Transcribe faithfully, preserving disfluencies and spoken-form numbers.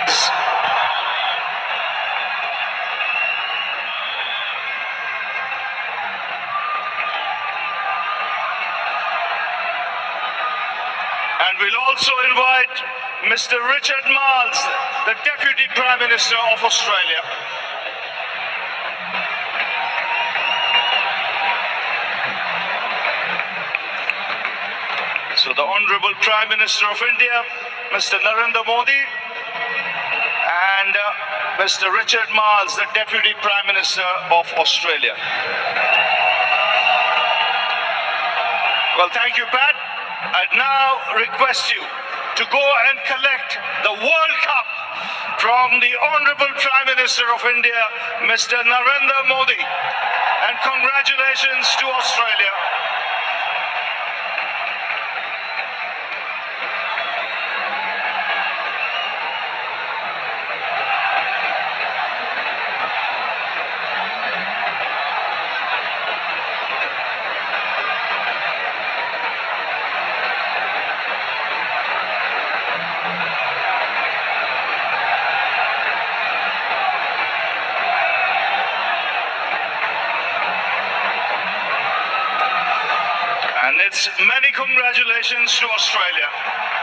editz. And we'll also invite Mister Richard Marles, the Deputy Prime Minister of Australia. So the Honourable Prime Minister of India, Mister Narendra Modi, and uh, Mister Richard Marles, the Deputy Prime Minister of Australia. Well, thank you, Pat. I'd now request you to go and collect the World Cup from the Honourable Prime Minister of India, Mister Narendra Modi. And congratulations to Australia. And it's many congratulations to Australia.